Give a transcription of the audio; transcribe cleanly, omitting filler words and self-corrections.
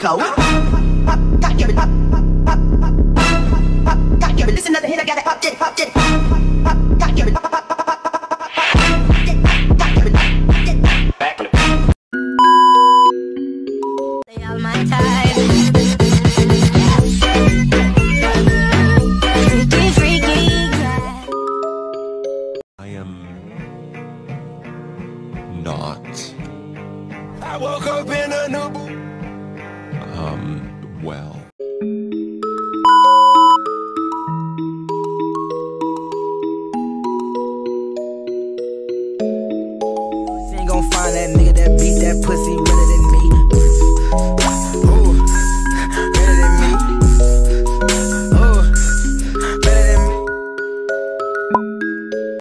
flow. Got give it, listen another hit, I got it, pop, get it, pop, get it. Got give it, pop, pop, pop, pop, pop, pop. Got give it, back. They all my time. Freaky, freaky. I am not. I woke up in a new Well. She ain't gon' find that nigga that beat that pussy, running